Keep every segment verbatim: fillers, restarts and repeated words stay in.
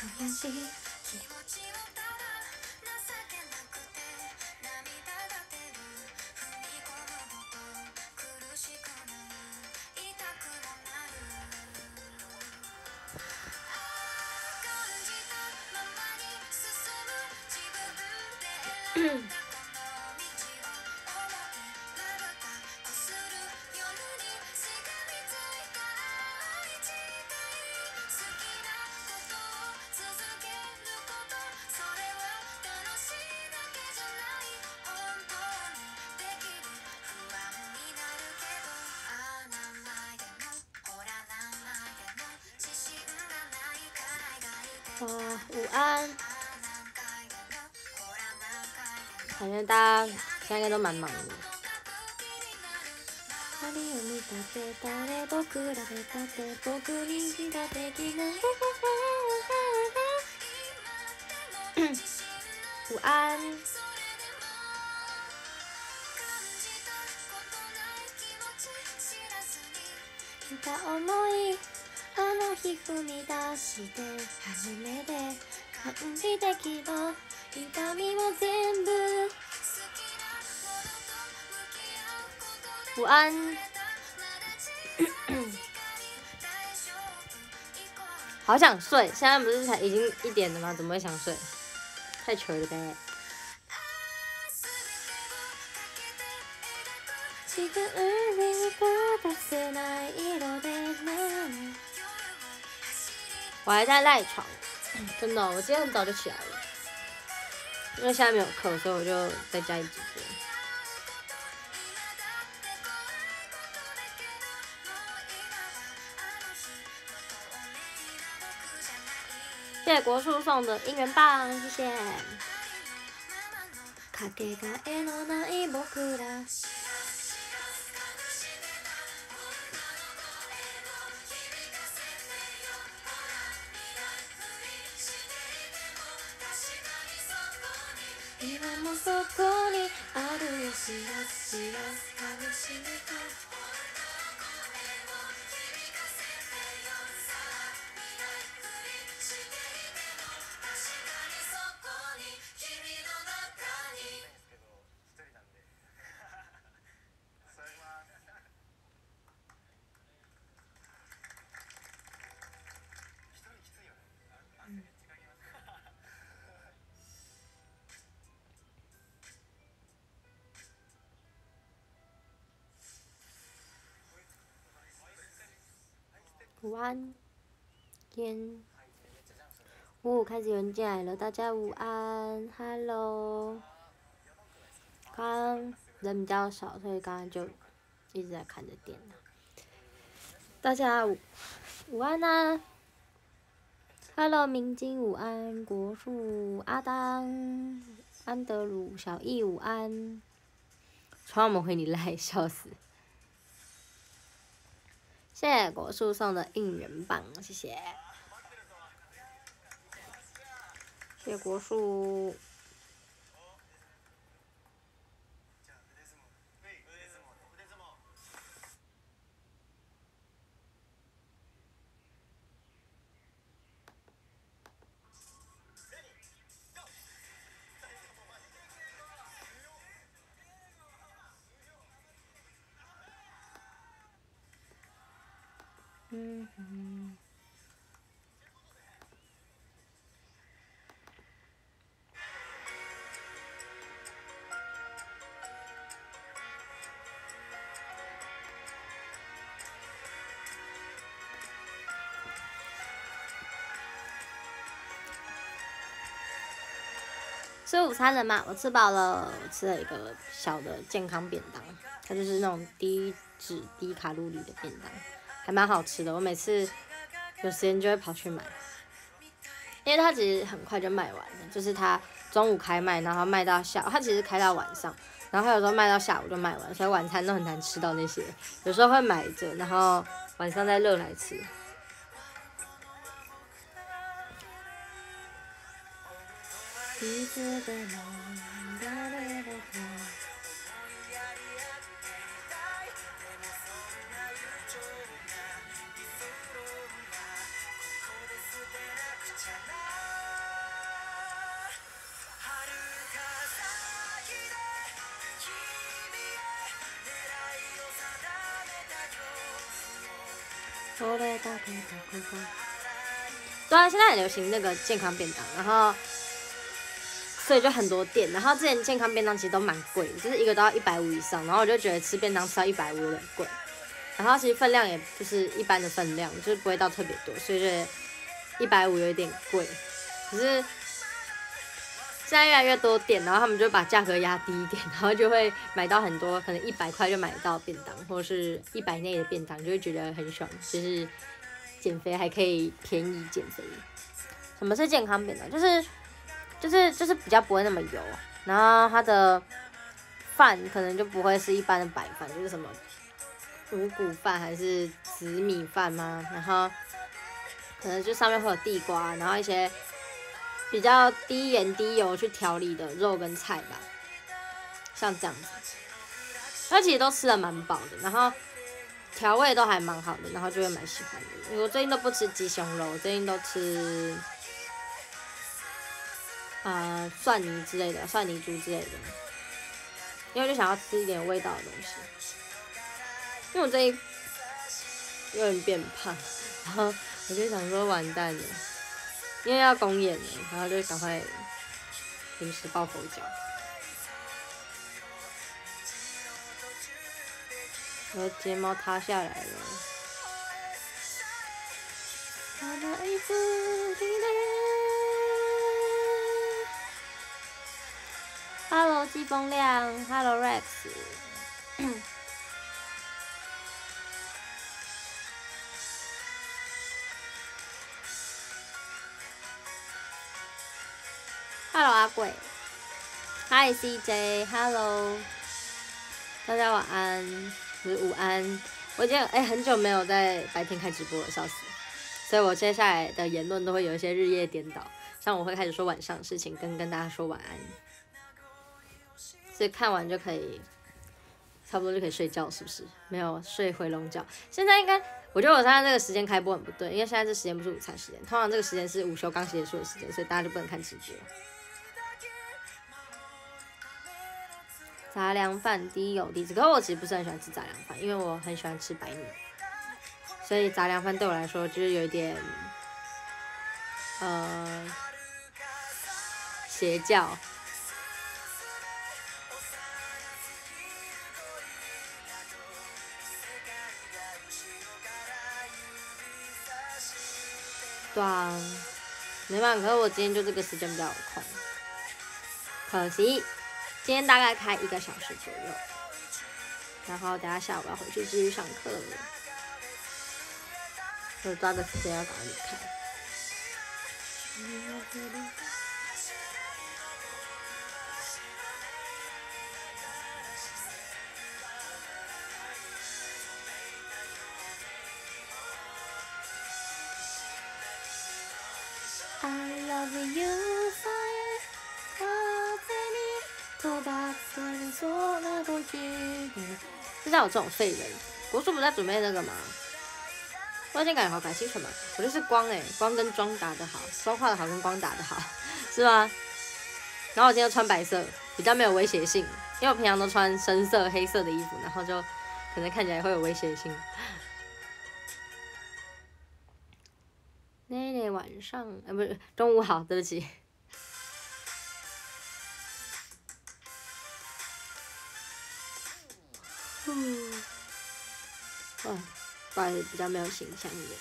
悔しい哇，午安！感觉大家现在应该都蛮忙的。午安。あの日踏み出して初めて感じたけど痛みも全部午安好想睡，现在不是才已经一点了吗？怎么会想睡？太糗了呗。我还在赖床，真的、哦，我今天很早就起来了，因为现在没有课，所以我就在家里直播。谢谢国树送的应援棒，谢谢。今もそこにあるよしらしらかみしめた午安，天，哦，开始有人进来了，大家午安 ，Hello。刚刚人比较少，所以刚刚就一直在看着电脑。大家午午安呐、啊、，Hello， 明金午安，国树阿当，安德鲁小易午安，传我们回你赖，笑死。谢谢果树送的应援棒，谢谢，谢谢果树。嗯哼。吃午餐了吗？我吃饱了，我吃了一个小的健康便当，它就是那种低脂低卡路里的便当，还蛮好吃的。我每次有时间就会跑去买，因为它其实很快就卖完了，就是它中午开卖，然后卖到下午，它其实开到晚上，然后它有时候卖到下午就卖完，所以晚餐都很难吃到那些，有时候会买着，然后晚上再热来吃。いつでも誰だか对啊，现在很流行那个健康便当，然后所以就很多店，然后之前健康便当其实都蛮贵的，就是一个都要一百五以上，然后我就觉得吃便当吃到一百五有点贵，然后其实分量也就是一般的分量，就是不会到特别多，所以觉得一百五有一点贵，可是。现在越来越多店，然后他们就把价格压低一点，然后就会买到很多，可能一百块就买得到便当，或者是一百内的便当，就会觉得很爽，就是减肥还可以便宜减肥。什么是健康便当？就是就是就是比较不会那么油，然后它的饭可能就不会是一般的白饭，就是什么五谷饭还是紫米饭吗？然后可能就上面会有地瓜，然后一些。比较低盐低油去调理的肉跟菜吧，像这样子，它其实都吃的蛮饱的，然后调味都还蛮好的，然后就会蛮喜欢的。我最近都不吃鸡胸肉，我最近都吃呃蒜泥之类的，蒜泥猪之类的，因为我就想要吃一点味道的东西。因为我最近有点变胖，然后我就想说完蛋了。因为要公演了，然后就赶快临时抱佛脚。我的睫毛塌下来了。Hello 季风亮 ，Hello Rex。Hello 阿贵 ，Hi C J，Hello， 大家晚安，不是午安。我已经哎、欸、很久没有在白天开直播了，笑死。所以我接下来的言论都会有一些日夜颠倒，像我会开始说晚上的事情，跟跟大家说晚安。所以看完就可以，差不多就可以睡觉，是不是？没有睡回笼觉。现在应该，我觉得我现在这个时间开播很不对，因为现在这时间不是午餐时间，通常这个时间是午休刚结束的时间，所以大家就不能看直播。杂粮饭低油低脂，可是我其实不是很喜欢吃杂粮饭，因为我很喜欢吃白米，所以杂粮饭对我来说就是有一点，呃，邪教。对啊，没办法，可是我今天就这个时间比较有空，可惜。今天大概开一个小时左右，然后等下下午要回去继续上课了，就抓个时间要赶快离开。I love you, fire, 知道有这种废人，国术不在准备那个吗？我今天感觉好感兴趣嘛，我就是光哎、欸，光跟妆打得好，妆画得好跟光打得好，是吗？然后我今天穿白色，比较没有威胁性，因为我平常都穿深色、黑色的衣服，然后就可能看起来会有威胁性。那天晚上，呃，不是中午好，对不起。嗯，哇，不好意思，比较没有形象一点。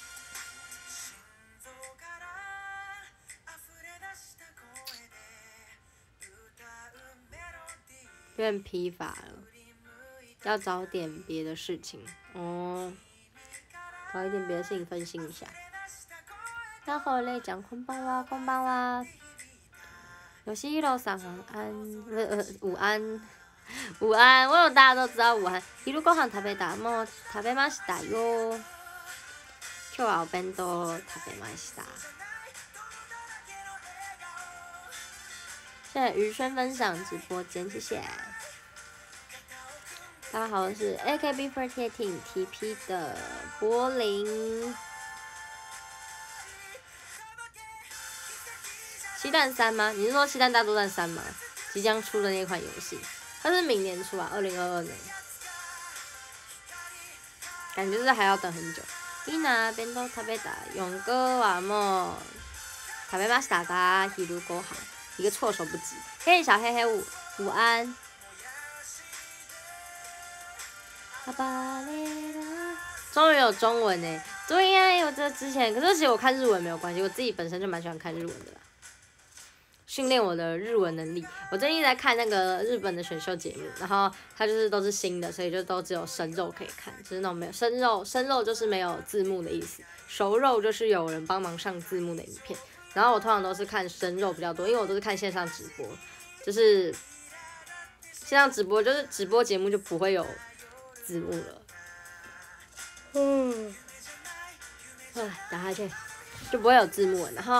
有点疲乏了，要找点别的事情哦，找一点别的事情分心一下。然后嘞，讲こんばんは，こんばんは。吉弘さん晚安，呃呃午安。午安，我有大家都知道午安。昼ご飯食べた？もう食べましたよ。今日はお弁当食べました。谢谢余生分享直播间，谢谢。大家好，我是 A K B四十八 T P 的柏林。七蛋三吗？你是说七蛋大作战三吗？即将出的那款游戏。它是明年出啊，二零二二年，感觉是还要等很久。 みんな弁当食べた。勇哥はもう食べましたか？昼ご飯。一个措手不及。嘿，小黑黑午午安。终于有中文呢！对呀，因为我这之前，可是其实我看日文没有关系，我自己本身就蛮喜欢看日文的啦，训练我的日文能力。我最近在看那个日本的选秀节目，然后它就是都是新的，所以就都只有生肉可以看，就是那种没有生肉，生肉就是没有字幕的意思，熟肉就是有人帮忙上字幕的影片。然后我通常都是看生肉比较多，因为我都是看线上直播，就是线上直播就是直播节目就不会有字幕了。嗯，哎，打哈欠，就不会有字幕，然后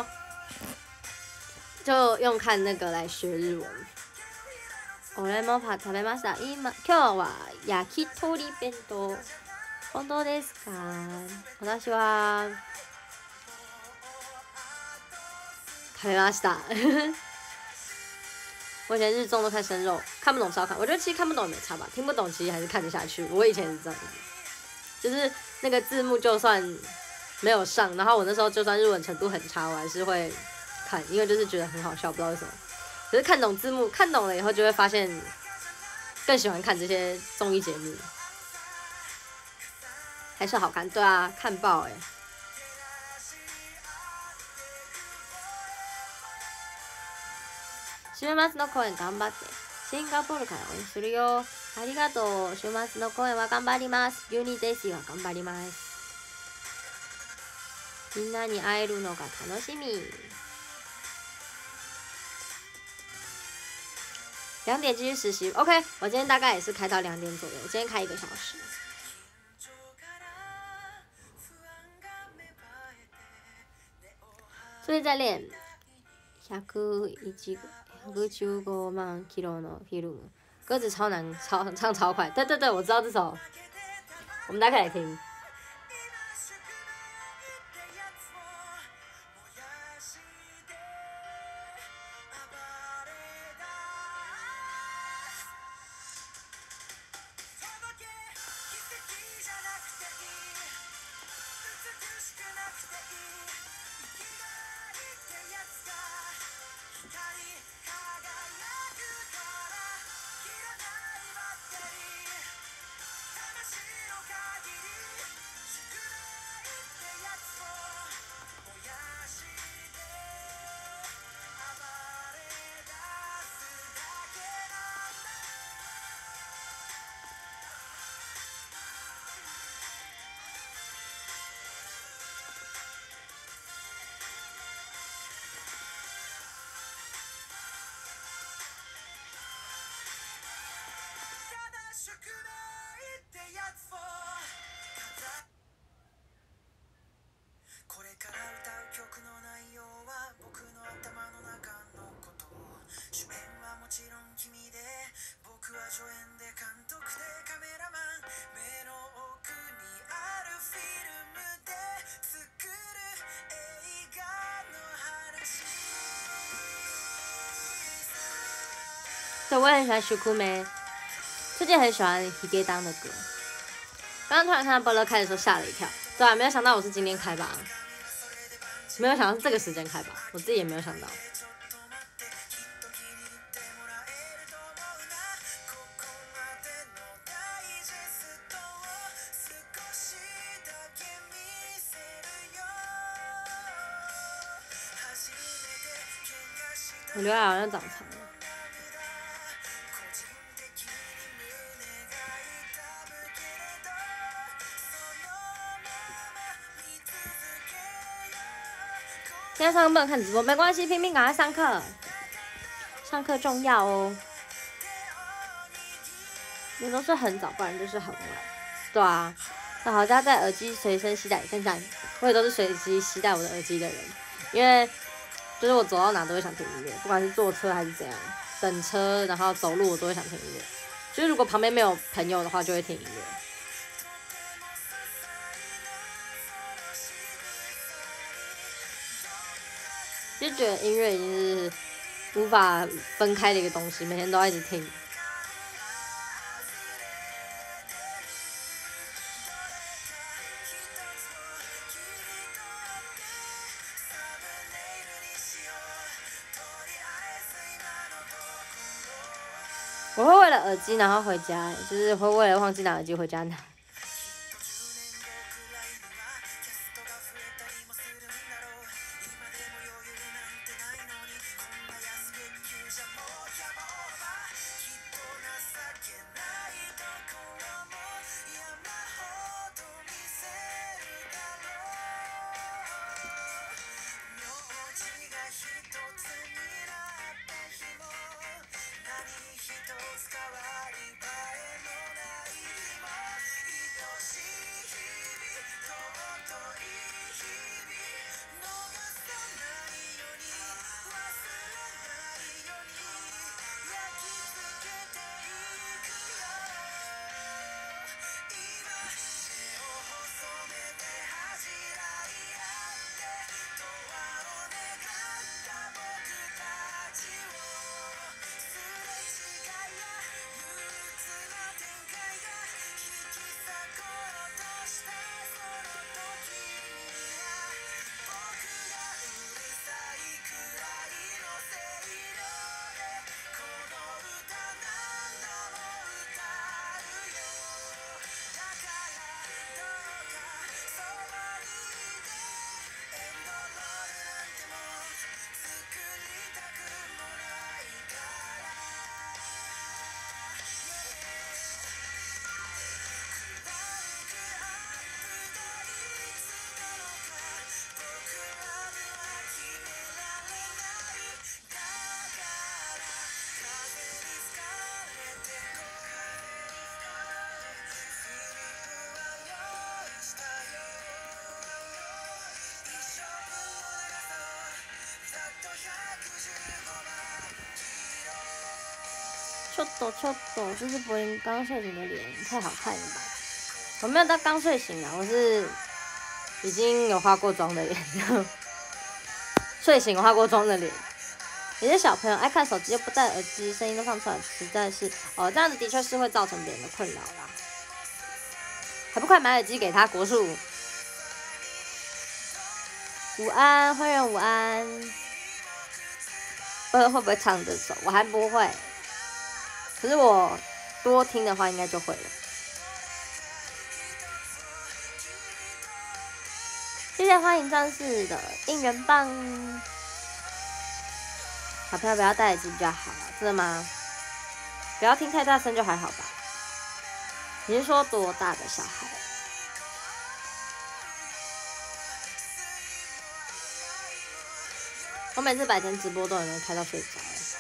就用看那个来学日文。俺もパ食べました。今今日は焼き鳥弁当。本当ですか？私は食べました。我以前日综都看生肉，看不懂烧烤。我觉得其实看不懂也没差吧，听不懂其实还是看得下去。我以前是这样子，就是那个字幕就算没有上，然后我那时候就算日文程度很差，我还是会看，因为就是觉得很好笑，不知道为什么。可是看懂字幕，看懂了以后就会发现更喜欢看这些综艺节目，还是好看。对啊，看爆哎、欸！週末の公演頑張って。シンガポールから応援するよ。ありがとう。週末の公演は頑張ります。ユニデシは頑張ります。みんなに会えるのが楽しみ。两点继续实习 ，OK。我今天大概也是开到两点左右，我今天开一个小时。所以在练一百一百十五万キロのフィルム，歌词超难，超唱超快。对对对，我知道这首，我们大家可以来听。对，我也很喜欢徐酷梅，最近很喜欢 Higetan 的歌。刚刚突然看到波乐开的时候吓了一跳，对啊，没有想到我是今天开吧，没有想到是这个时间开吧，我自己也没有想到。我刘海好像长长了。今天上课不能看直播，没关系，拼命赶快上课，上课重要哦。我都是很早，不然就是很晚。对啊，那好家在耳机随身携带，现在我也都是随机携带我的耳机的人，因为就是我走到哪都会想听音乐，不管是坐车还是怎样，等车然后走路我都会想听音乐。就是如果旁边没有朋友的话，就会听音乐。就觉得音乐已经是无法分开的一个东西，每天都要一直听。 我会为了耳机然后回家，就是会为了忘记拿耳机回家拿。ちょっとちょっと，就是柏林刚睡醒的脸太好看了吧？我没有到刚睡醒啊，我是已经有化过妆的脸，睡醒化过妆的脸。有些小朋友爱看手机又不戴耳机，声音都放出来，实在是哦，这样子的确是会造成别人的困扰啦。还不快买耳机给他，国树。午安，会员午安。不知道会不会唱这首？我还不会。可是我多听的话，应该就会了。谢谢欢迎战士的应援棒。小朋友不要戴耳机比较好，真的吗？不要听太大声就还好吧。你是说多大的小孩？我每次白天直播都有人开到睡着。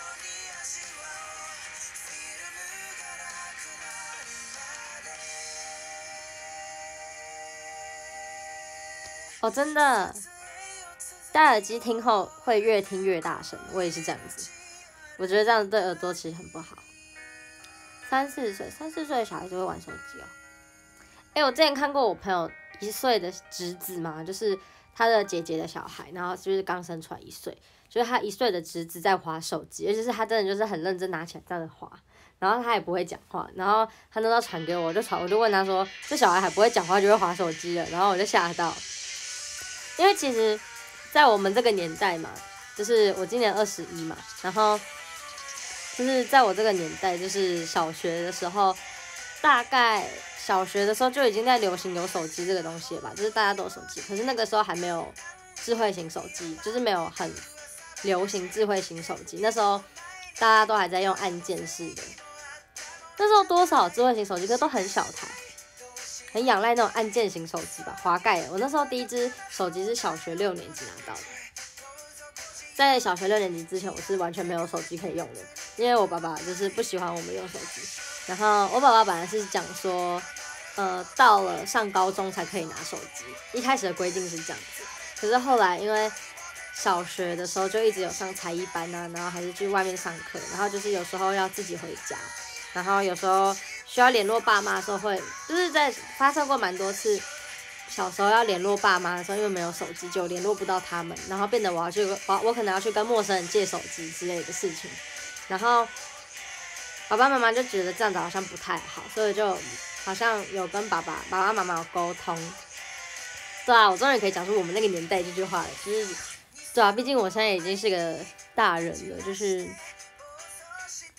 哦，真的，戴耳机听后会越听越大声，我也是这样子。我觉得这样对耳朵其实很不好。三四岁，三四岁的小孩就会玩手机哦。哎、欸，我之前看过我朋友一岁的侄子嘛，就是他的姐姐的小孩，然后就是刚生出来一岁，就是他一岁的侄子在滑手机，而且是他真的就是很认真拿起来这样子滑，然后他也不会讲话，然后他那时候传给我，我就传，我就问他说，这小孩还不会讲话就会滑手机了，然后我就吓到。因为其实，在我们这个年代嘛，就是我今年二十一嘛，然后就是在我这个年代，就是小学的时候，大概小学的时候就已经在流行有手机这个东西了吧，就是大家都有手机，可是那个时候还没有智慧型手机，就是没有很流行智慧型手机，那时候大家都还在用按键式的，那时候多少智慧型手机，可是都很小台。很仰赖那种按键型手机吧，滑盖的。我那时候第一支手机是小学六年级拿到的，在小学六年级之前，我是完全没有手机可以用的，因为我爸爸就是不喜欢我们用手机。然后我爸爸本来是讲说，呃，到了上高中才可以拿手机，一开始的规定是这样子。可是后来因为小学的时候就一直有上才艺班啊，然后还是去外面上课，然后就是有时候要自己回家，然后有时候需要联络爸妈的时候会，就是在发生过蛮多次，小时候要联络爸妈的时候，因为没有手机就联络不到他们，然后变得我要去，我我可能要去跟陌生人借手机之类的事情，然后爸爸妈妈就觉得这样子好像不太好，所以就好像有跟爸爸爸爸妈妈有沟通。对啊，我终于可以讲出我们那个年代这句话了，就是对啊，毕竟我现在已经是个大人了，就是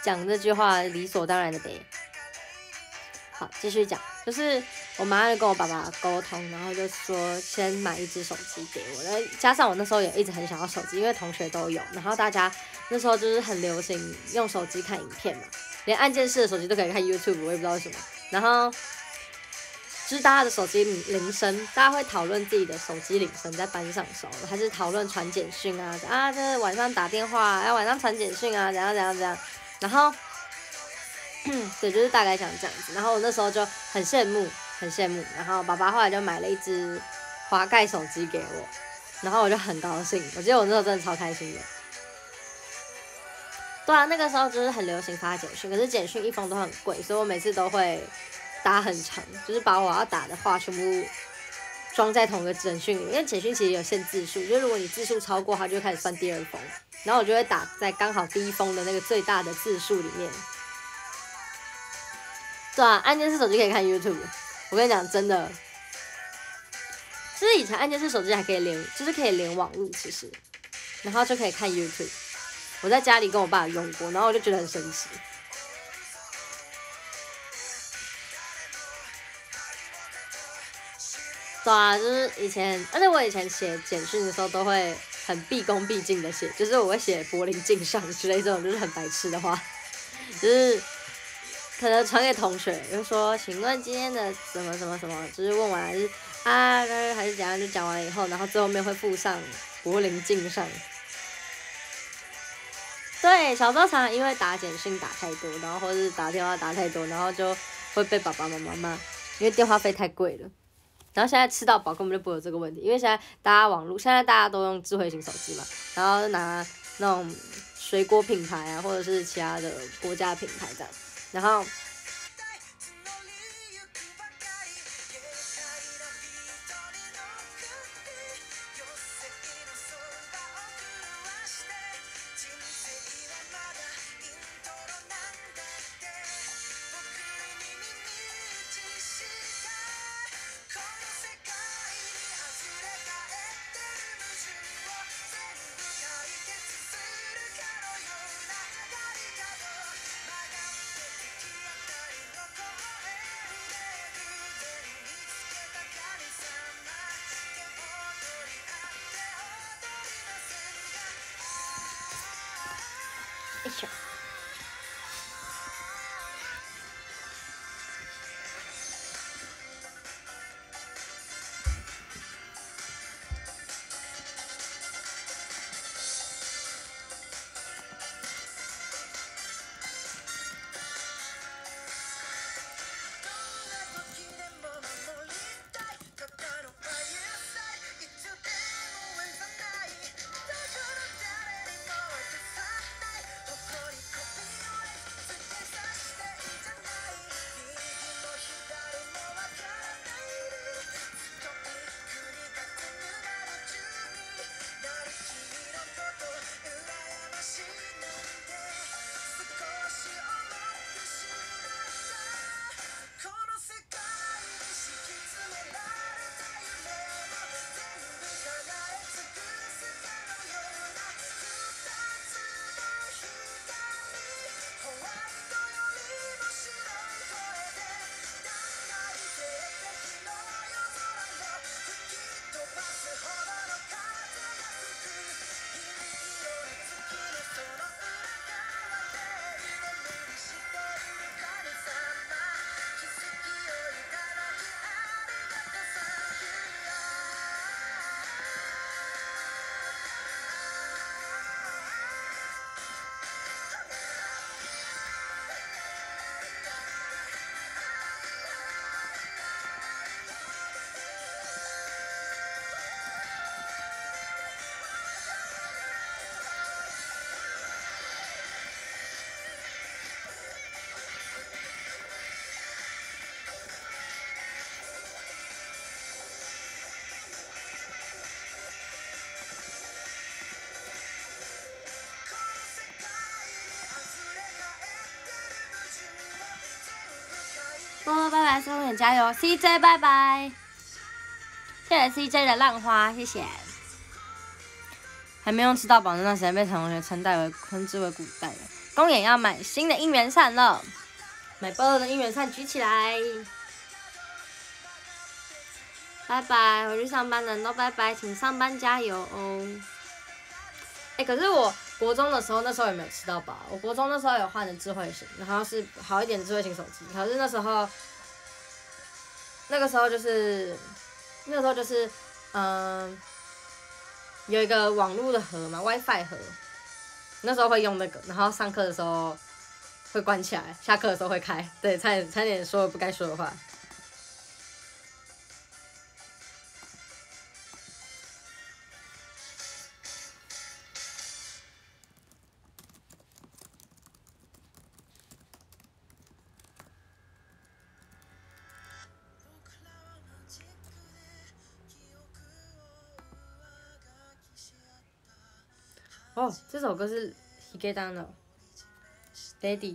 讲这句话理所当然的呗。好，继续讲，就是我妈就跟我爸爸沟通，然后就说先买一只手机给我，然后加上我那时候也一直很想要手机，因为同学都有，然后大家那时候就是很流行用手机看影片嘛，连按键式的手机都可以看 YouTube， 我也不知道为什么。然后就是大家的手机铃声，大家会讨论自己的手机铃声在班上的时候，还是讨论传简讯啊，啊，这晚上打电话，要晚上传简讯啊，怎样怎样怎样，然后。对，就是大概想这样子，然后我那时候就很羡慕，很羡慕，然后爸爸后来就买了一只滑盖手机给我，然后我就很高兴，我记得我那时候真的超开心的。对啊，那个时候就是很流行发简讯，可是简讯一封都很贵，所以我每次都会打很长，就是把我要打的话全部装在同一个简讯里面，因为简讯其实有限字数，就是如果你字数超过，它就会开始算第二封，然后我就会打在刚好第一封的那个最大的字数里面。对啊，按键式手机可以看 YouTube， 我跟你讲，真的，其实以前按键式手机还可以连，就是可以连网路，其实，然后就可以看 YouTube。我在家里跟我爸用过，然后我就觉得很神奇。对啊，就是以前，而且我以前写简讯的时候都会很毕恭毕敬的写，就是我会写柏林敬上之类这种就是很白痴的话，就是。可能传给同学，就说，请问今天的什么什么什么，就是问完还是啊还是怎样，就讲完了以后，然后最后面会附上柏林敬上。对，小时候常常因为打简讯打太多，然后或是打电话打太多，然后就会被爸爸妈妈骂，因为电话费太贵了。然后现在吃到饱根本就不会有这个问题，因为现在大家网络，现在大家都用智慧型手机嘛，然后拿那种水果品牌啊，或者是其他的国家品牌这样。然后，哎呦。波波拜拜，松远加油 ！C J 拜拜，谢谢 C J 的浪花，谢谢。还没用吃到饱那段时间被同学称代为称之为古代了。 公演要买新的应援扇了，买波乐的应援扇举起来。拜拜，回去上班的人都拜拜，请上班加油哦。哎、欸，可是我国中的时候，那时候也没有吃到饱。我国中那时候有换成智慧型，然后是好一点的智慧型手机。可是那时候，那个时候就是，那个时候就是，嗯、呃，有一个网络的盒嘛 ，WiFi 盒。那时候会用那个，然后上课的时候会关起来，下课的时候会开。对，差点差点说了不该说的话。哦，这首歌是 Higedano Daddy。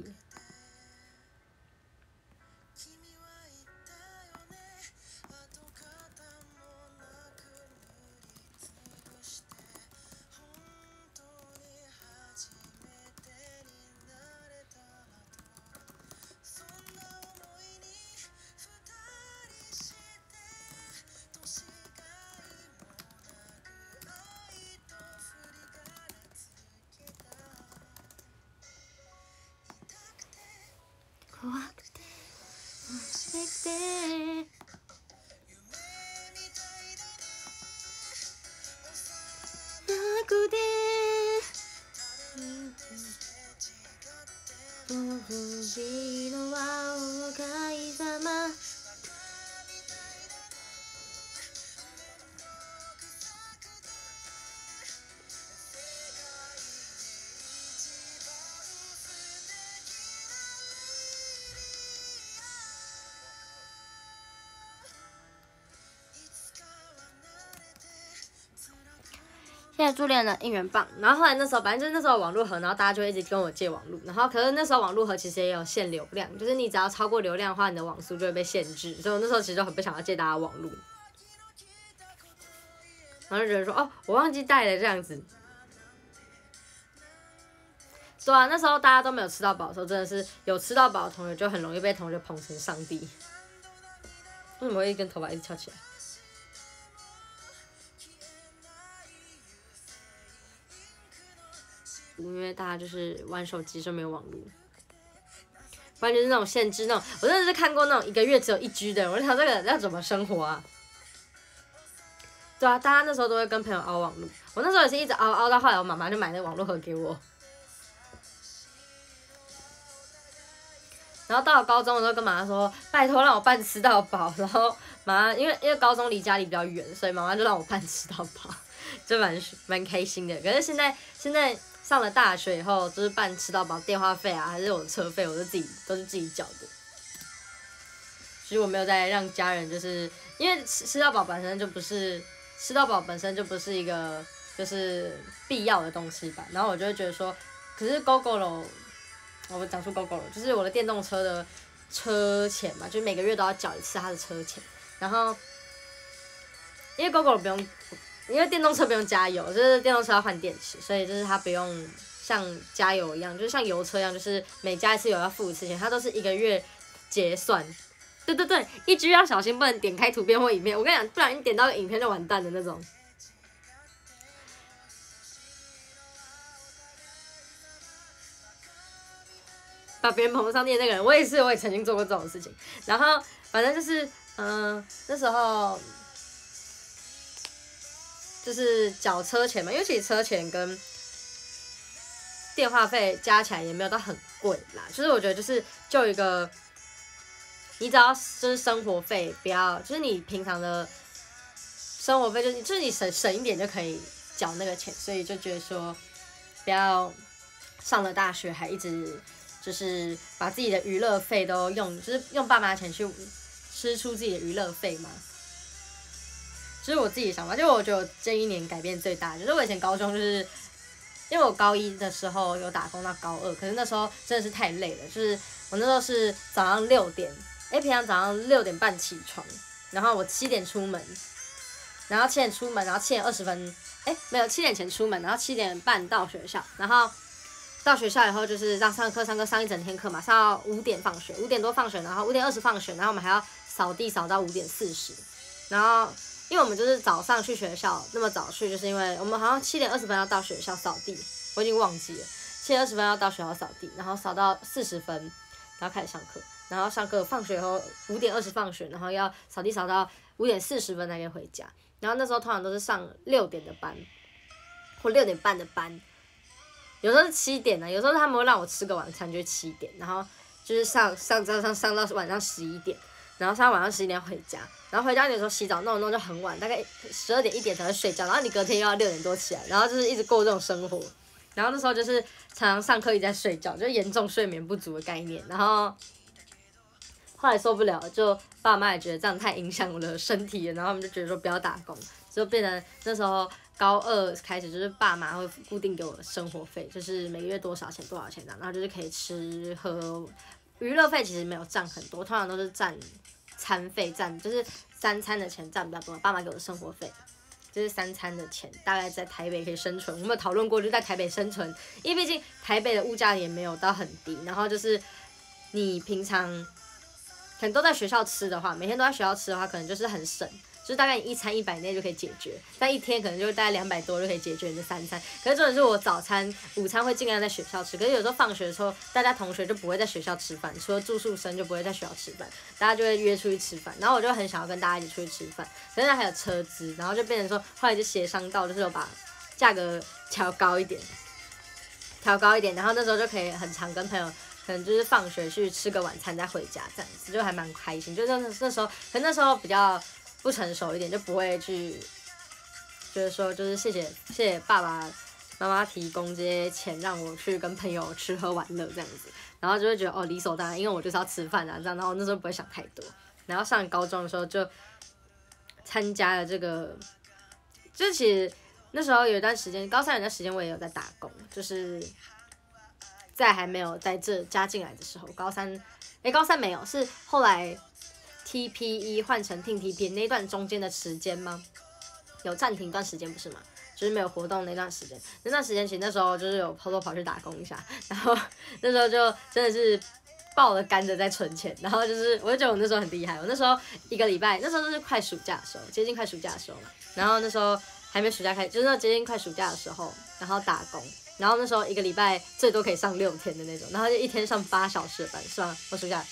怖くて忘れてなくて僕の青がいざま现在助练了应援棒，然后后来那时候反正就是那时候网络盒，然后大家就一直跟我借网络，然后可是那时候网络盒其实也有限流量，就是你只要超过流量的话，你的网速就会被限制，所以我那时候其实就很不想要借大家网络，然后就觉得说哦，我忘记带了这样子。对啊，那时候大家都没有吃到饱的时候，真的是有吃到饱的同学就很容易被同学捧成上帝。为什么会一根头发一直翘起来？因为大家就是玩手机就没有网络，不然就是那种限制那种。我真的是看过那种一个月只有一 G 的，我就想这个要怎么生活啊？对啊，大家那时候都会跟朋友熬网络，我那时候也是一直熬熬到后来，我妈妈就买那个网络盒给我。然后到了高中，我就跟妈妈说：“拜托让我办吃到饱。”然后妈妈因为因为高中离家里比较远，所以妈妈就让我办吃到饱，就蛮蛮开心的。可是现在现在。上了大学以后，就是办吃到饱电话费啊，还是我的车费，我都自己都是自己缴的。其实我没有在让家人，就是因为吃吃到饱本身就不是吃到饱本身就不是一个就是必要的东西吧。然后我就会觉得说，可是 Gogoro， 我讲出 Gogoro， 就是我的电动车的车钱嘛，就每个月都要缴一次它的车钱。然后因为 Gogoro 不用。因为电动车不用加油，就是电动车要换电池，所以就是它不用像加油一样，就是像油车一样，就是每加一次油要付一次钱，它都是一个月结算。对对对，一 G 要小心，不能点开图片或影片。我跟你讲，不然你点到个影片就完蛋的那种。把别人捧上天的那个人，我也是，我也曾经做过这种事情。然后反正就是，嗯、呃，那时候。就是缴车钱嘛，因为其实车钱跟电话费加起来也没有到很贵啦。就是我觉得就是就一个，你只要就是生活费不要，就是你平常的生活费就是就是你省省一点就可以缴那个钱，所以就觉得说不要上了大学还一直就是把自己的娱乐费都用，就是用爸妈的钱去吃出自己的娱乐费嘛。就是我自己的想法，就是我觉得我这一年改变最大，就是我以前高中就是，因为我高一的时候有打工到高二，可是那时候真的是太累了，就是我那时候是早上六点，哎，平常早上六点半起床，然后我七点出门，然后七点出门，然后七点二十分，哎，没有七点前出门，然后七点半到学校，然后到学校以后就是让上课上课上一整天课嘛，上到五点放学，五点多放学，然后五点二十放学，然后我们还要扫地扫到五点四十，然后因为我们就是早上去学校那么早去，就是因为我们好像七点二十分要到学校扫地，我已经忘记了，七点二十分要到学校扫地，然后扫到四十分，然后开始上课，然后上课放学后五点二十放学，然后要扫地扫到五点四十分才可以回家，然后那时候通常都是上六点的班或六点半的班。有时候是七点呢，有时候他们会让我吃个晚餐，就是七点，然后就是上上上上上到晚上十一点，然后上到晚上十一点回家，然后回家有时候洗澡弄一弄就很晚，大概十二点一点才会睡觉，然后你隔天又要六点多起来，然后就是一直过这种生活，然后那时候就是常常上课一直在睡觉，就严重睡眠不足的概念，然后后来受不了，就爸妈也觉得这样太影响我的身体了，然后他们就觉得说不要打工，就变成那时候。高二开始就是爸妈会固定给我生活费，就是每个月多少钱多少钱这样，然后就是可以吃喝，娱乐费其实没有占很多，通常都是占餐费占就是三餐的钱占比较多，爸妈给我的生活费就是三餐的钱，大概在台北可以生存。我们有讨论过，就在台北生存，因为毕竟台北的物价也没有到很低，然后就是你平常可能都在学校吃的话，每天都在学校吃的话，可能就是很省。就是大概你一餐一百内就可以解决，但一天可能就大概两百多就可以解决你的三餐。可是重点是我早餐、午餐会尽量在学校吃，可是有时候放学的时候，大家同学就不会在学校吃饭，除了住宿生就不会在学校吃饭，大家就会约出去吃饭。然后我就很想要跟大家一起出去吃饭，可是还有车资，然后就变成说，后来就协商到，就是有把价格调高一点，调高一点，然后那时候就可以很常跟朋友。可能就是放学去吃个晚餐再回家这样子，就还蛮开心。就那那时候，可能那时候比较不成熟一点，就不会去，就是说，就是谢谢谢谢爸爸妈妈提供这些钱让我去跟朋友吃喝玩乐这样子，然后就会觉得哦理所当然，因为我就是要吃饭啊这样，然后那时候不会想太多。然后上高中的时候就参加了这个，就其实那时候有一段时间，高三有段时间我也有在打工，就是。在还没有在这加进来的时候，高三，哎，高三没有，是后来 T P E 换成 T T P 那段中间的时间吗？有暂停一段时间不是吗？就是没有活动那段时间，那段时间其实那时候就是有偷偷跑去打工一下，然后那时候就真的是爆了肝的在存钱，然后就是我就觉得我那时候很厉害，我那时候一个礼拜，那时候就是快暑假的时候，接近快暑假的时候嘛，然后那时候还没暑假开始，就是接近快暑假的时候，然后打工。然后那时候一个礼拜最多可以上六天的那种，然后就一天上八小时的班，是吗？我数一下，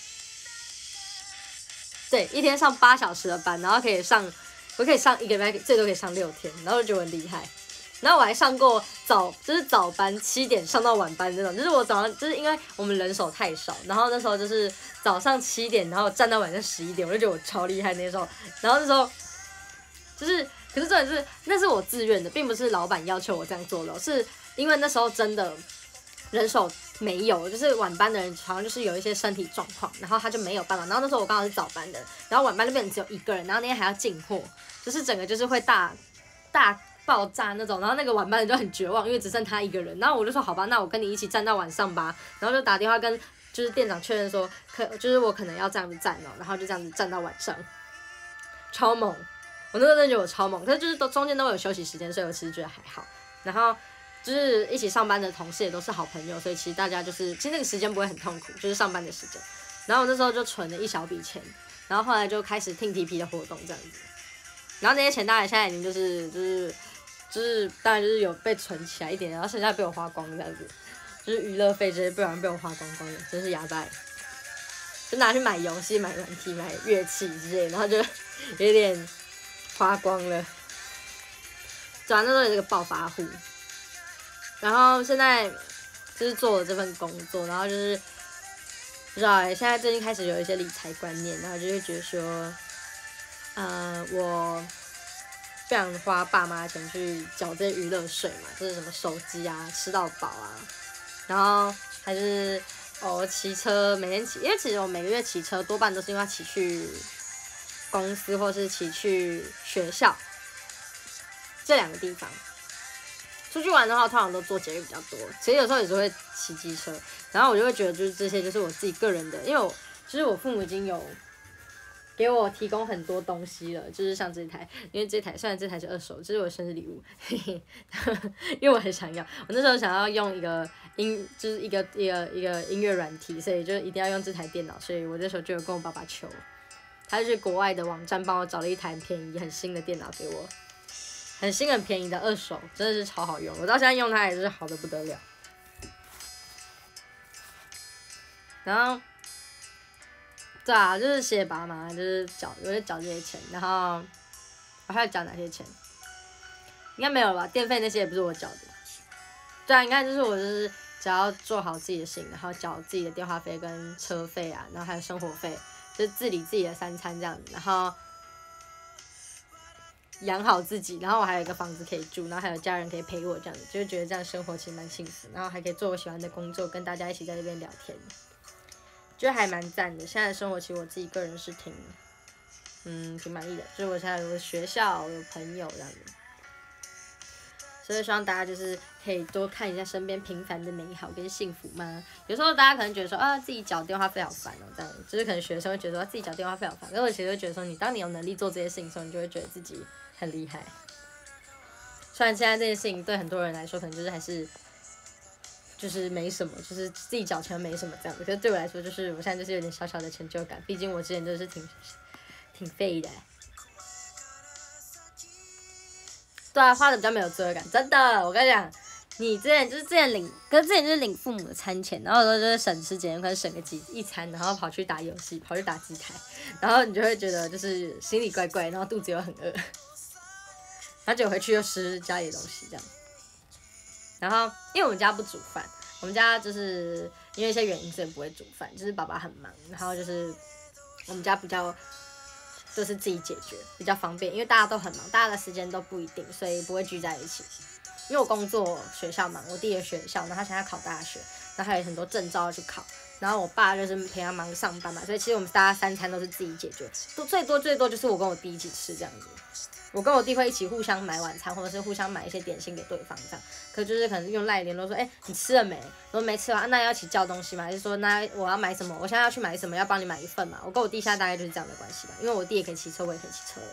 对，一天上八小时的班，然后可以上，我可以上一个礼拜最多可以上六天，然后就觉得很厉害。然后我还上过早，就是早班七点上到晚班那种，就是我早上就是因为我们人手太少，然后那时候就是早上七点，然后站到晚上十一点，我就觉得我超厉害那时候。然后那时候就是，可是重点是那是我自愿的，并不是老板要求我这样做的，是。因为那时候真的人手没有，就是晚班的人好像就是有一些身体状况，然后他就没有办法。然后那时候我刚好是早班的，然后晚班那边只有一个人，然后那天还要进货，就是整个就是会大大爆炸那种。然后那个晚班的就很绝望，因为只剩他一个人。然后我就说好吧，那我跟你一起站到晚上吧。然后就打电话跟就是店长确认说，可就是我可能要这样子站哦，然后就这样子站到晚上，超猛！我那时候真的觉得我超猛，可是就是都中间都有休息时间，所以我其实觉得还好。然后。就是一起上班的同事也都是好朋友，所以其实大家就是其实那个时间不会很痛苦，就是上班的时间。然后我那时候就存了一小笔钱，然后后来就开始听 T P 的活动这样子。然后那些钱当然现在已经就是就是就是当然就是有被存起来一点，然后剩下被我花光这样子，就是娱乐费这些不然被我花光光了，真是哑巴。就拿去买游戏、买软体、买乐器之类，然后就有点花光了。对啊，那时候有这个暴发户。然后现在就是做了这份工作，然后就是不知道哎，现在最近开始有一些理财观念，然后就会觉得说，呃，我不想花爸妈钱去缴这些娱乐税嘛，就是什么手机啊、吃到饱啊，然后还是哦骑车，每天骑，因为其实我每个月骑车多半都是因为要骑去公司或是骑去学校这两个地方。出去玩的话，通常都坐捷运比较多，其实有时候也是会骑机车，然后我就会觉得就是这些就是我自己个人的，因为我就是我父母已经有给我提供很多东西了，就是像这台，因为这台虽然这台是二手，这是我生日礼物，嘿嘿，因为我很想要，我那时候想要用一个音，就是一个一个一个音乐软体，所以就一定要用这台电脑，所以我那时候就有跟我爸爸求，他就是国外的网站帮我找了一台很便宜、很新的电脑给我，很新很便宜的二手，真的是超好用，我到现在用它也是好的不得了。然后，对啊，就是谢谢爸妈，就是缴，我就缴这些钱，然后我还要缴哪些钱？应该没有吧？电费那些也不是我缴的。对啊，你看，就是我就是只要做好自己的事情，然后缴自己的电话费跟车费啊，然后还有生活费，就是自理自己的三餐这样子，然后养好自己，然后我还有一个房子可以住，然后还有家人可以陪我这样子，就是觉得这样生活其实蛮幸福，然后还可以做我喜欢的工作，跟大家一起在这边聊天。觉得还蛮赞的，现在的生活其实我自己个人是挺，嗯，挺满意的。就是我现在有学校，有朋友这样子，所以希望大家就是可以多看一下身边平凡的美好跟幸福嘛。有时候大家可能觉得说啊，自己缴电话费好烦哦，这样，就是可能学生会觉得说自己缴电话费好烦，可是我其实会觉得说，你当你有能力做这些事情的时候，你就会觉得自己很厉害。虽然现在这件事情对很多人来说，可能就是还是。就是没什么，就是自己缴钱没什么这样子。可是对我来说，就是我现在就是有点小小的成就感，毕竟我之前就是挺挺废的。对啊，花的比较没有罪恶感，真的。我跟你讲，你之前就是之前领，可是之前就是领父母的餐钱，然后有时候就是省吃俭用，可能省个几一餐，然后跑去打游戏，跑去打机台，然后你就会觉得就是心里怪怪，然后肚子又很饿，然后结果回去又吃家里的东西这样。然后，因为我们家不煮饭，我们家就是因为一些原因，所以不会煮饭。就是爸爸很忙，然后就是我们家比较就是自己解决，比较方便。因为大家都很忙，大家的时间都不一定，所以不会聚在一起。因为我工作学校忙，我弟也学校，然后他现在考大学，然后还有很多证照要去考。然后我爸就是陪他忙上班嘛，所以其实我们大家三餐都是自己解决，最多最多就是我跟我弟一起吃这样子。我跟我弟会一起互相买晚餐，或者是互相买一些点心给对方这样。可就是可能用赖联络说，哎、欸，你吃了没？如果没吃完，那要一起叫东西嘛？还是说，那我要买什么？我现在要去买什么？要帮你买一份嘛？我跟我弟现在大概就是这样的关系吧，因为我弟也可以骑车，我也可以骑车。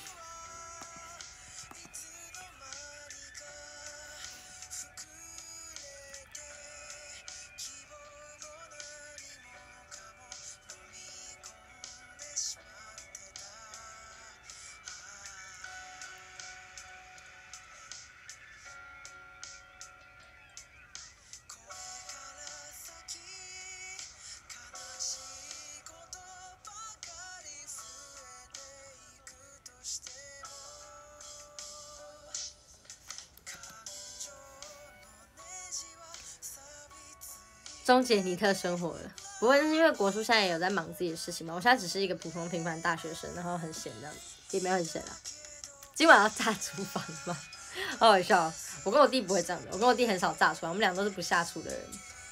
终结尼特生活了，不过是因为国叔现在也有在忙自己的事情嘛。我现在只是一个普通平凡大学生，然后很闲这样子，也没有很闲啦。今晚要炸厨房吗？好好笑。我跟我弟不会这样的，我跟我弟很少炸厨房，我们俩都是不下厨的人。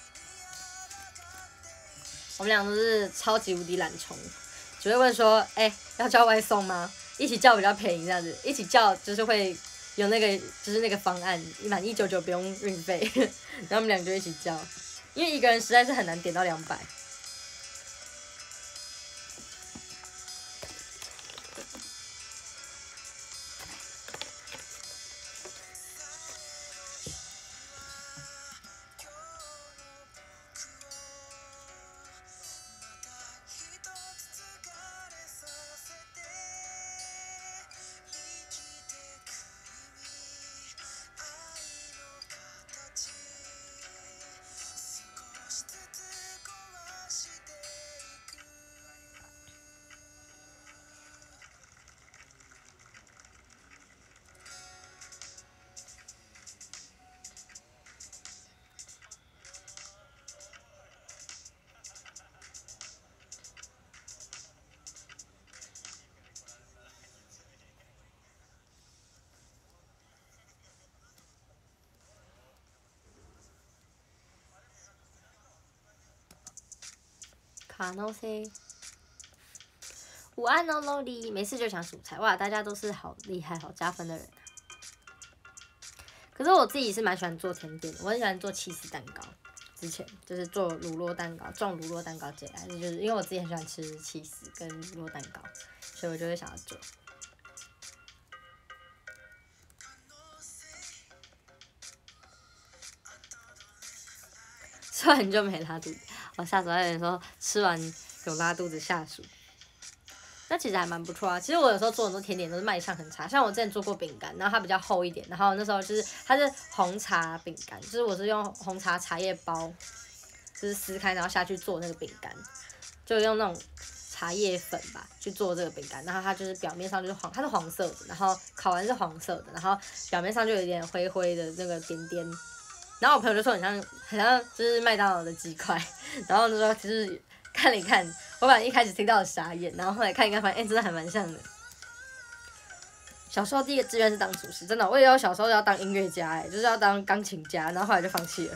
我们俩都是超级无敌懒虫，只会问说，哎、欸，要叫外送吗？一起叫比较便宜，这样子，一起叫就是会有那个就是那个方案，满一九九不用运费，然后我们俩就一起叫。因为一个人实在是很难点到两百。卡诺西，午安哦 ，Loli， 没事就想煮菜，哇，大家都是好厉害、好加分的人、啊。可是我自己是蛮喜欢做甜点的，我很喜欢做起司蛋糕， 之前就是做乳酪蛋糕，种乳酪蛋糕节来，就是因为我自己很喜欢吃起司跟乳酪蛋糕，所以我就会想要做。吃完就没拉肚子，我下次还有人说吃完有拉肚子下属。那其实还蛮不错啊。其实我有时候做很多甜点都是卖相很差，像我之前做过饼干，然后它比较厚一点，然后那时候就是它是红茶饼干，就是我是用红茶茶叶包，就是撕开然后下去做那个饼干，就用那种茶叶粉吧去做这个饼干，然后它就是表面上就是黄，它是黄色的，然后烤完是黄色的，然后表面上就有一点灰灰的那个点点。然后我朋友就说很像很像就是麦当劳的鸡块，然后那时候其实看了一看，我本来一开始听到的傻眼，然后后来看一看发现，哎、欸，真的还蛮像的。小时候第一个志愿是当厨师，真的，我也有小时候要当音乐家、欸，哎，就是要当钢琴家，然后后来就放弃了。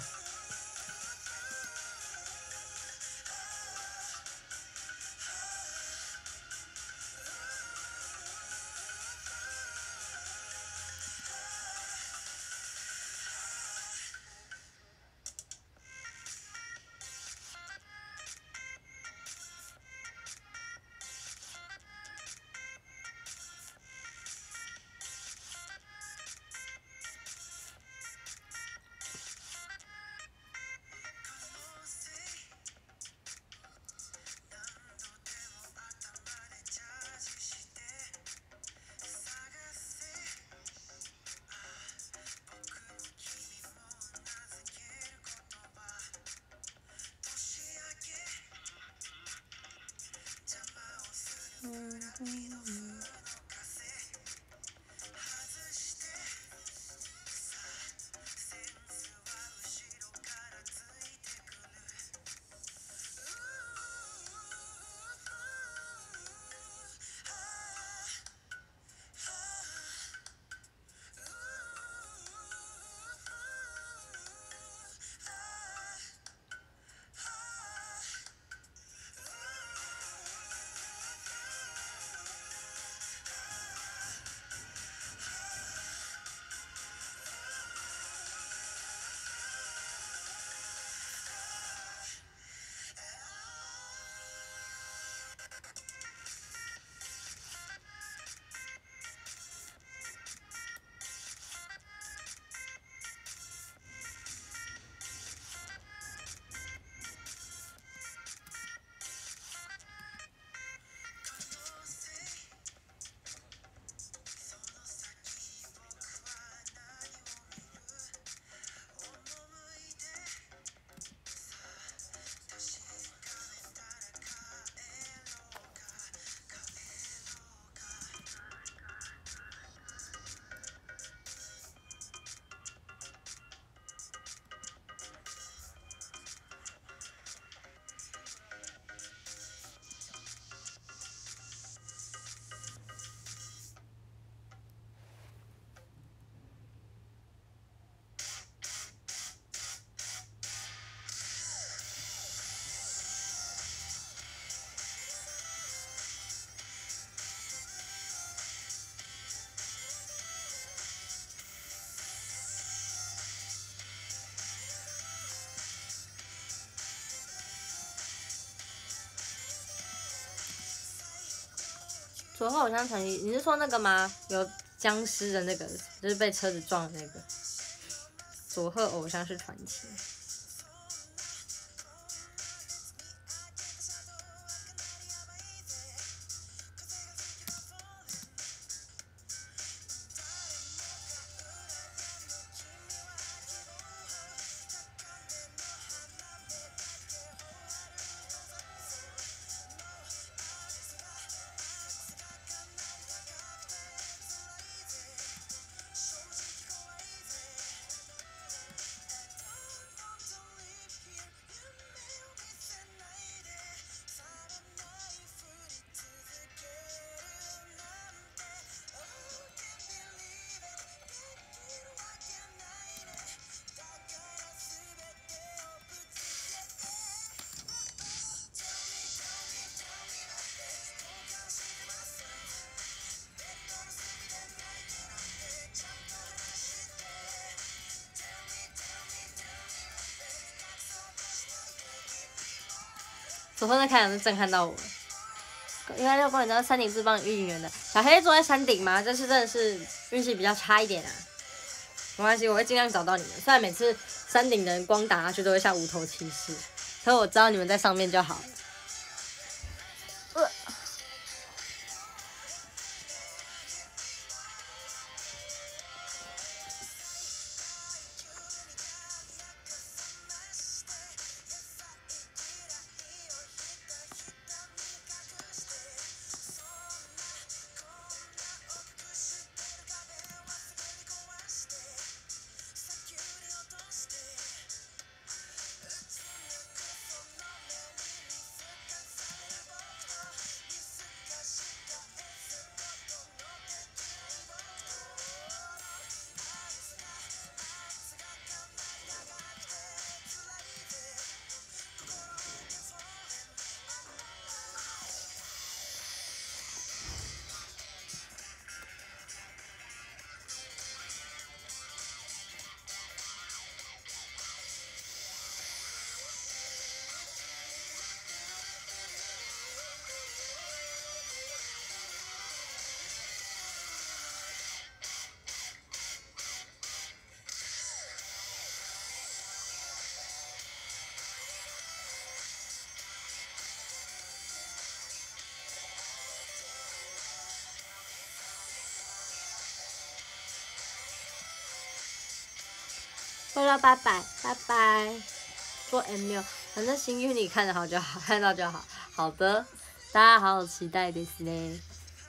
左后偶像成立，你是说那个吗？有僵尸的那个，就是被车子撞的那个。佐贺偶像是传奇。 左峰的开场是震撼到我了。因为六公里知道山顶是帮你运营的，小黑坐在山顶吗？这次真的是运气比较差一点啊。没关系，我会尽量找到你们。虽然每次山顶的人光打下去都会像无头骑士，可是我知道你们在上面就好了。呃说了拜拜，拜拜。做 M 六，反正新 uni 看得好就好，看到就好。好的，大家好好期待ですね。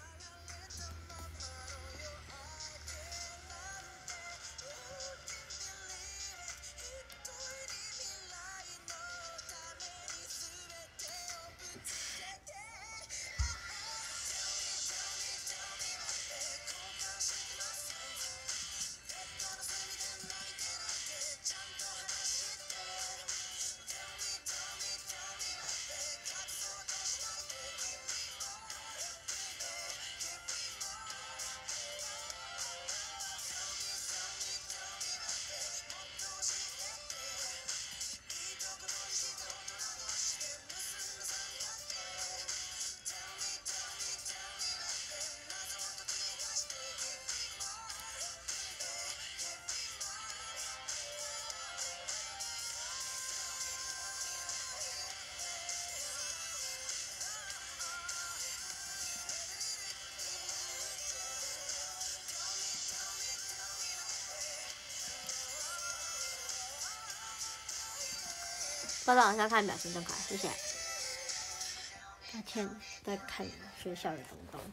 报道往下看表情真可爱，谢谢。抱歉，在看学校的东东。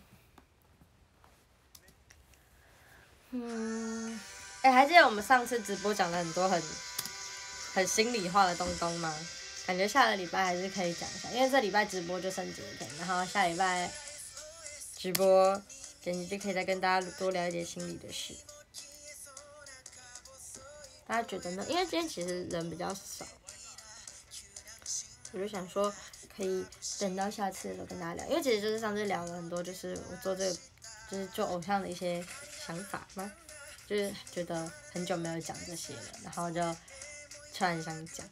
嗯，哎、欸，还记得我们上次直播讲了很多很很心里话的东东吗？感觉下个礼拜还是可以讲一下，因为这礼拜直播就剩几天，然后下礼拜直播，感觉就可以再跟大家多聊一点心里的事。大家觉得呢？因为今天其实人比较少。我就想说，可以等到下次的时候跟大家聊，因为其实就是上次聊了很多，就是我做这个，就是做偶像的一些想法嘛，就是觉得很久没有讲这些了，然后就突然想讲。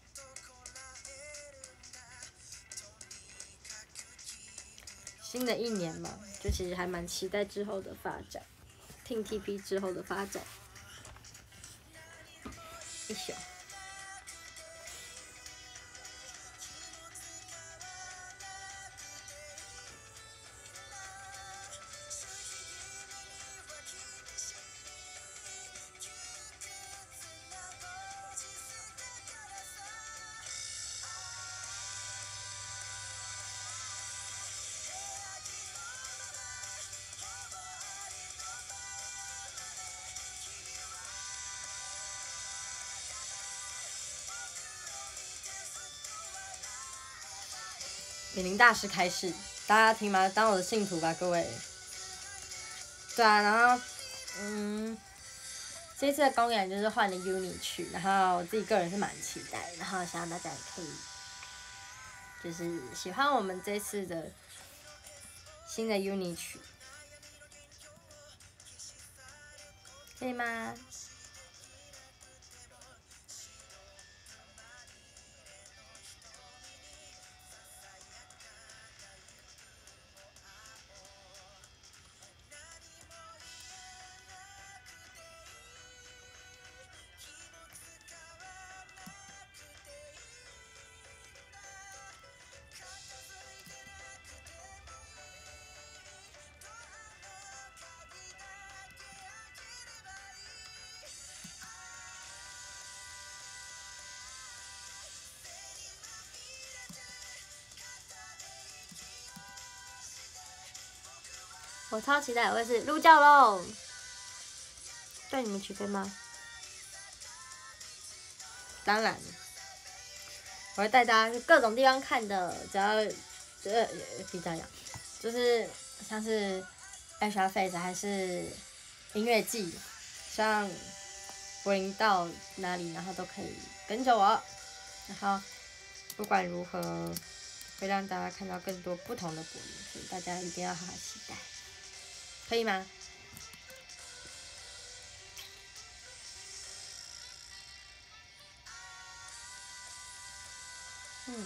新的一年嘛，就其实还蛮期待之后的发展，听 T P 之后的发展。一宿。美玲大师开示，大家听吗？当我的信徒吧，各位。对啊，然后，嗯，这次的公演就是换了 uni 去，然后我自己个人是蛮期待，然后希望大家也可以，就是喜欢我们这次的新的 uni 曲，可以吗？ 我超期待，我也是入教喽。对你们起飞吗？当然，我会带大家去各种地方看的，只要呃比较讲，就是像是 H R Face 还是音乐季，像柏林到哪里，然后都可以跟着我，然后不管如何，会让大家看到更多不同的柏林，所以大家一定要好好期待，可以吗？嗯。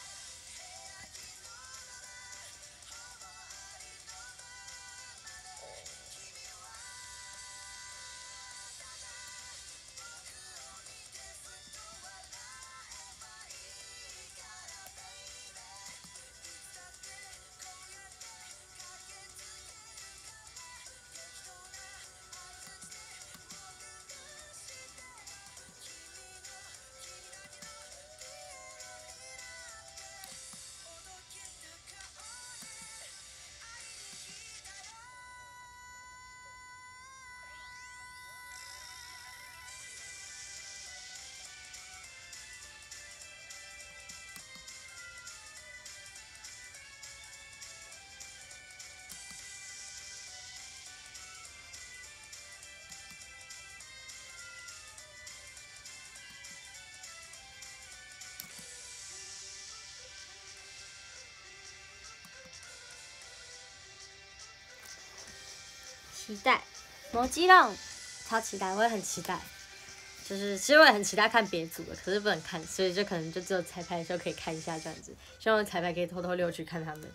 期待魔姬浪，超期待，我也很期待。就是其实我也很期待看别组的，可是不能看，所以就可能就只有彩排的时候可以看一下这样子。希望彩排可以偷偷溜去看他们。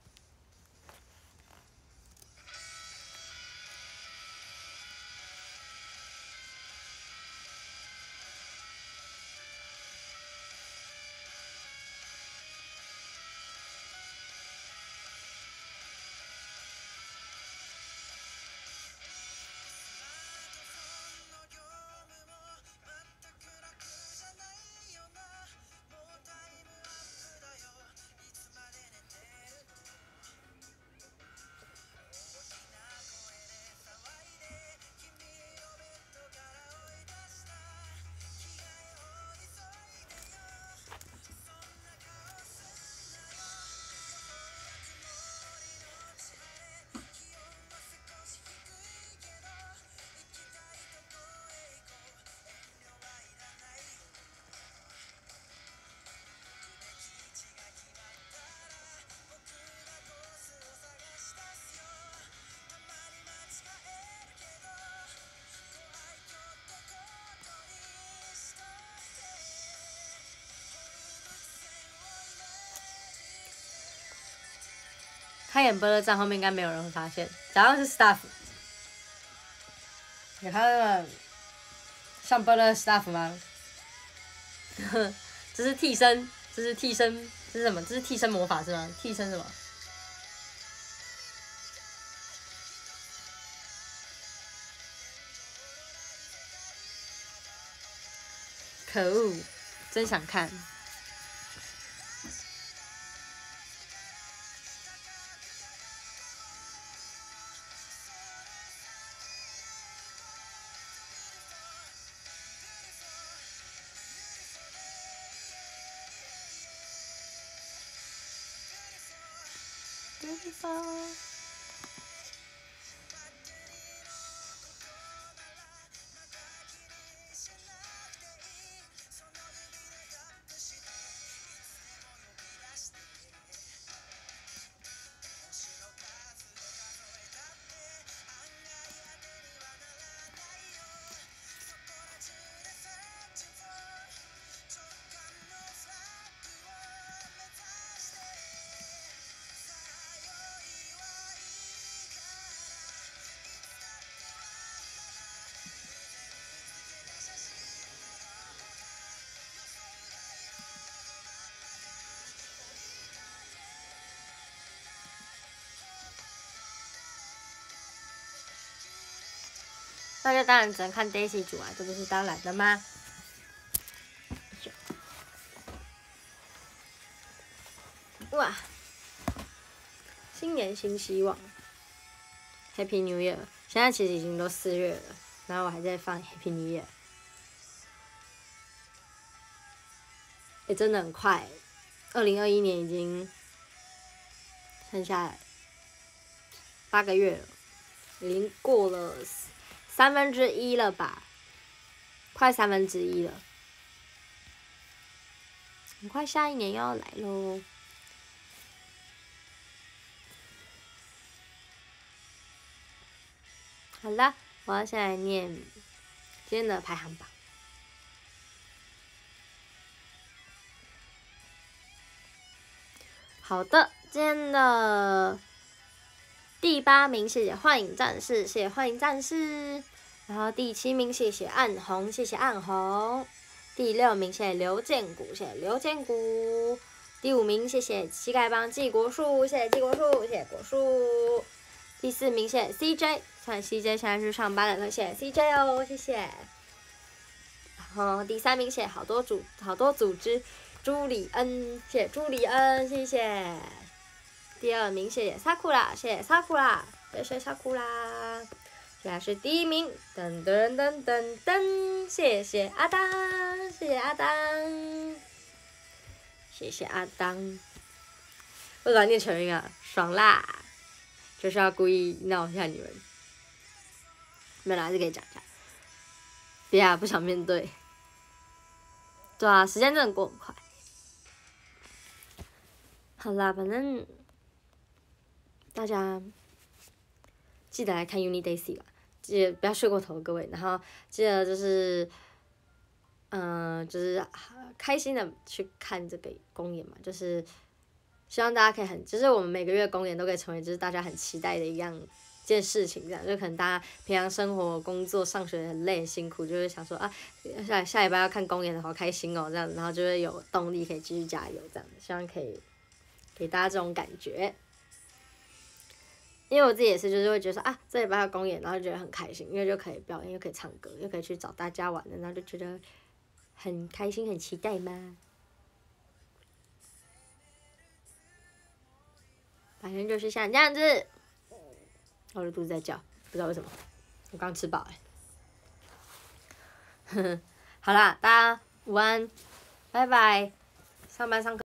开演播的站后面应该没有人会发现，假装是 staff。有看到上播的 staff 吗？这是替身，这是替身，这是什么？这是替身魔法是吗？替身什么？可恶，真想看。那就当然只能看 Daisy 组啊，这不是当然的吗？哇，新年新希望。 Happy New Year。现在其实已经都四月了，然后我还在放 Happy New Year。哎、欸，真的很快，二零二一年已经剩下八个月了，已经过了三分之一了吧，快三分之一了。很快下一年又要来喽。好了，我要先来念今天的排行榜。好的，今天的第八名，谢谢幻影战士，谢谢幻影战士。然后第七名，谢谢暗红，谢谢暗红。第六名，谢谢刘建谷，谢谢刘建谷。第五名，谢谢膝盖帮季国树，谢谢季国树，谢谢国树。第四名，谢谢 C J， 算 C J 现在去上班了，谢谢 C J 哦，谢谢。然后第三名，谢谢好多组好多组织。朱里恩，谢谢朱里恩，谢谢。第二名，谢谢萨库拉，谢谢萨库拉，谢谢萨库拉。现在是第一名，噔噔噔噔噔，谢谢阿当，谢谢阿当，谢谢阿当。为什么念全音啊？爽啦！就是要故意闹一下你们。没有，还是可以讲一下。别啊，不想面对。对啊，时间真的过很快。好啦，反正大家记得来看 Uni Daisy 吧，记得不要睡过头，各位。然后记得就是，嗯、呃，就是开心的去看这个公演嘛，就是希望大家可以很，就是我们每个月公演都可以成为就是大家很期待的一样一件事情，这样就可能大家平常生活、工作、上学很累很辛苦，就会想说啊，下下礼拜要看公演的好开心哦，这样，然后就会有动力可以继续加油，这样，希望可以。给大家这种感觉，因为我自己也是，就是会觉得说啊，这礼拜要公演，然后就觉得很开心，因为就可以表演，又可以唱歌，又可以去找大家玩的，然后就觉得很开心，很期待嘛。反正就是像这样子，我的肚子在叫，不知道为什么，我刚吃饱哎。好啦，大家午安，拜拜，上班上课。